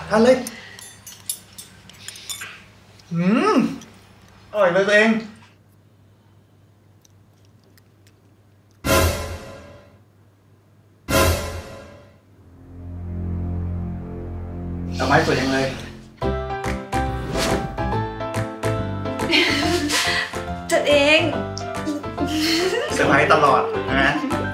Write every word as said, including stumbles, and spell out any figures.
ทานเลยอืมอร่อยเลยตัวเองดอกไม้สวยจังเลยจัดเองเซอร์ไพรส์ตลอดนะ